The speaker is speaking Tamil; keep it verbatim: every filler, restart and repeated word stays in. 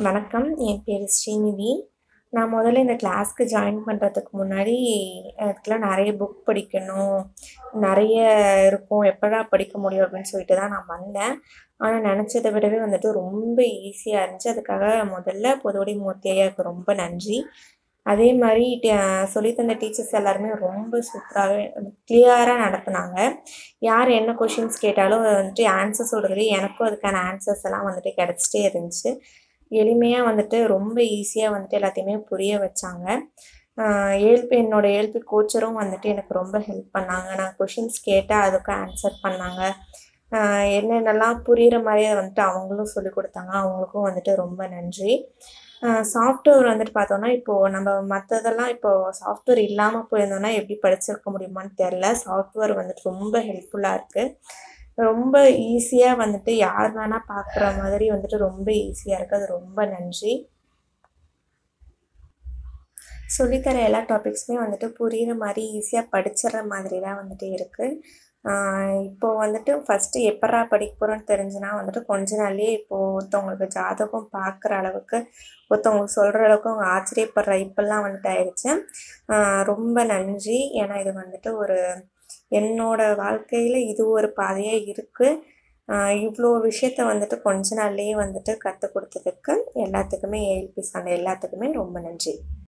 வணக்கம். என் பேரு ஸ்ரீநிதி. நான் முதல்ல இந்த கிளாஸ்க்கு ஜாயின் பண்றதுக்கு முன்னாடி, அதுக்கெல்லாம் நெறைய புக் படிக்கணும், நெறைய இருக்கும். எப்படா படிக்க முடியும் அப்படின்னு சொல்லிட்டு தான் நான் வந்தேன். ஆனா நெனச்சத விடவே வந்துட்டு ரொம்ப ஈஸியா இருந்துச்சு. அதுக்காக முதல்ல பொதுவுடை மூர்த்தி ஐயாவுக்கு ரொம்ப நன்றி. அதே மாரி ட சொல்லி தந்த டீச்சர்ஸ் எல்லாருமே ரொம்ப சூப்பராவே கிளியரா நடத்துனாங்க. யார் என்ன கொஷின்ஸ் கேட்டாலும் அத வந்துட்டு ஆன்சர் சொல்றதுலயே எனக்கும் அதுக்கான ஆன்சர்ஸ் எல்லாம் வந்துட்டு கிடைச்சிட்டே இருந்துச்சு. எளிமையா வந்துட்டு ரொம்ப ஈஸியா வந்துட்டு எல்லாத்தையுமே புரிய வச்சாங்க. அ ஏஎல்பி என்னோட ஏஎல்பி கோச்சரும் வந்துட்டு எனக்கு ரொம்ப ஹெல்ப் பண்ணாங்க. நான் கொஷின்ஸ் கேட்டா அதுக்கு ஆன்சர் பண்ணாங்க. அ என்னென்னலாம் புரியிற மாரியே வந்துட்டு அவங்களும் சொல்லிக் குடுத்தாங்க. அவங்களுக்கும் வந்துட்டு ரொம்ப நன்றி. அ சாஃப்ட்வேர் வந்துட்டு பார்த்தோம்னா, இப்போ நம்ம மத்ததெல்லாம் இப்போ சாஃப்ட்வேர் இல்லாம போயிருந்தோம்னா, எப்படி படிச்சிருக்க முடியுமான்னு தெர்ல. சாஃப்ட்வேர் வந்துட்டு ரொம்ப ஹெல்ப்ஃபுல்லா இருக்கு. ரொம்ப ஈஸியா வந்துட்டு யார் வேணா பார்க்குற மாதிரி வந்துட்டு ரொம்ப ஈஸியா இருக்கு. அது ரொம்ப நன்றி. சொல்லி தர எல்லா டாபிக்ஸுமே வந்துட்டு புரியிற மாரி ஈஸியா படிச்சிடுற மாதிரி தான் வந்துட்டு இருக்கு. அ இப்போ வந்துட்டு ஃபர்ஸ்ட்டு எப்பட்றா படிக்க போறோம்ன்னு தெரிஞ்சுனா வந்துட்டு கொஞ்ச நாள்லயே இப்போ ஒருத்தவங்களுக்கு ஜாதகம் பார்க்குற அளவுக்கு, ஒருத்தவங்க சொல்ற அளவுக்கு அவங்க ஆச்சரியப்படுற இப்பல்லாம் வந்துட்டு ஆயிடுச்சு. அ ரொம்ப நன்றி. ஏன்னா இது வந்துட்டு ஒரு என்னோட வாழ்க்கையில இது ஒரு பாதையா இருக்கு. அ இவ்ளோ விஷயத்த வந்துட்டு கொஞ்ச நாள்லயே வந்துட்டு கத்துக் குடுத்ததுக்கு எல்லாத்துக்குமே ஏஎல்பி சார்ந்த எல்லாத்துக்குமே ரொம்ப நன்றி.